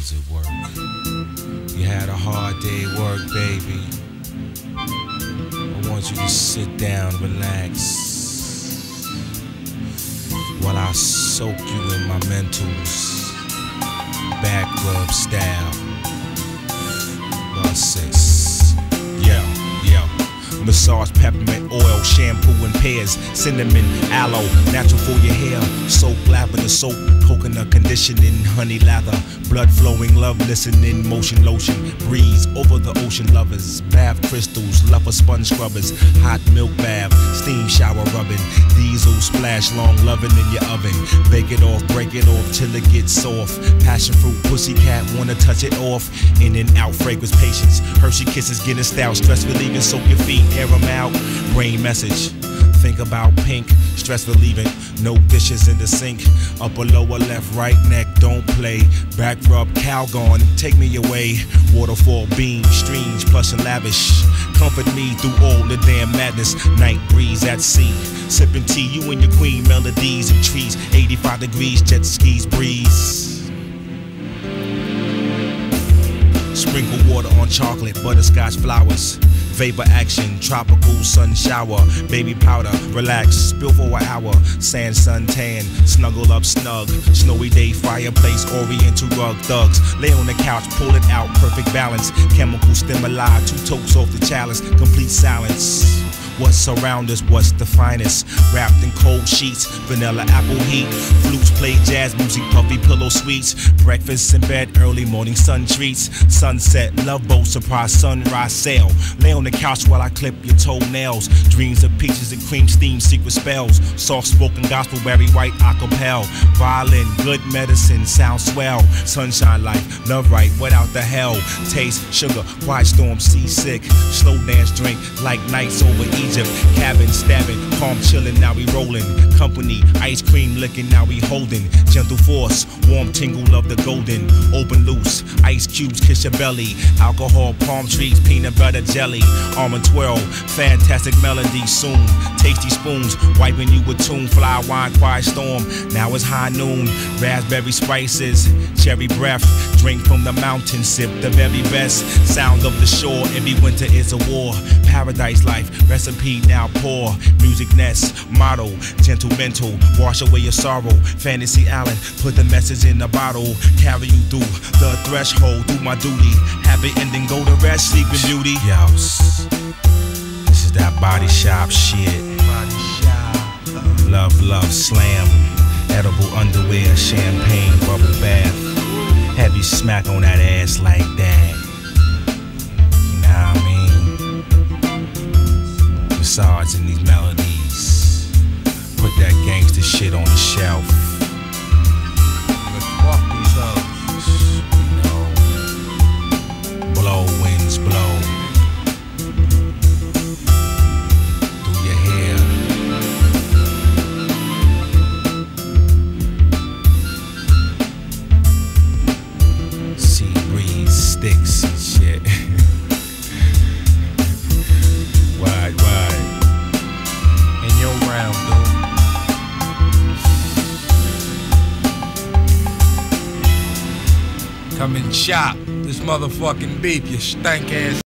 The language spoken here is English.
was at work. You had a hard day at work, baby. I want you to sit down, relax, while I soak you in my mentals, back rub style. Bus 6. Massage, peppermint oil, shampoo and pears, cinnamon, aloe, natural for your hair. Soap, lavender soap, coconut conditioning, honey lather, blood flowing, love listening, motion lotion, breeze over the ocean lovers, bath crystals, lover sponge scrubbers, hot milk bath, steam shower rubbing, diesel splash, long loving in your oven. Bake it off, break it off till it gets soft. Passion fruit, pussycat, wanna touch it off. In and out, fragrance, patience. Hershey kisses, getting style, stress relieving, soak your feet, air them out. Brain message. Think about pink, stress relieving, no dishes in the sink. Upper, lower, left, right, neck, don't play. Back rub, Calgon, take me away. Waterfall, beam, streams, plush and lavish. Comfort me through all the damn madness. Night breeze at sea, sipping tea, you and your queen, melodies and trees. 85 degrees, jet skis, breeze. Sprinkle water on chocolate, butterscotch flowers. Vapor action, tropical sun shower. Baby powder, relax, spill for an hour. Sand, sun tan, snuggle up snug. Snowy day, fireplace, oriental rug. Thugs, lay on the couch, pull it out, perfect balance. Chemical stimuli, 2 tokes off the chalice. Complete silence. What's around us, what's the finest? Wrapped in cold sheets, vanilla apple heat. Flutes play jazz music, puffy pillow sweets. Breakfast in bed, early morning sun treats. Sunset, love boat, surprise sunrise sail. Lay on the couch while I clip your toenails. Dreams of peaches and cream, steam, secret spells. Soft spoken gospel, Barry White, acapella. Violin, good medicine, sound swell. Sunshine life, love right, without the hell. Taste, sugar, quiet storm, seasick. Slow dance drink, like nights over Egypt. Cabin stabbing, calm chilling, now we rolling. Company, ice cream licking, now we holding. Gentle force, warm tingle of the golden. Open loose, ice cubes kiss your belly. Alcohol, palm trees, peanut butter jelly. Almond twirl, fantastic melody soon. Tasty spoons, wiping you with tune. Fly wine, quiet storm, now it's high noon. Raspberry spices, cherry breath. Drink from the mountain, sip the very best. Sound of the shore, every winter is a war. Paradise life, recipe now pour. Music nest, motto, gentle mental. Wash away your sorrow, Fantasy Island. Put the message in a bottle. Carry you through the threshold, do my duty. Happy ending, go to rest, sleeping beauty. Yo, this is that body shop shit. Love, love, slam. Edible underwear, champagne, bubble bath. Heavy smack on that ass like that. You know what I mean? Massage in these melodies. Put that gangster shit on the shelf. Let's fuck these hoes. You know, blow, winds blow. Through your hair. Sea breeze, sticks and shit. Wide. In your round, dude. Come and shop this motherfucking beef, you stank ass.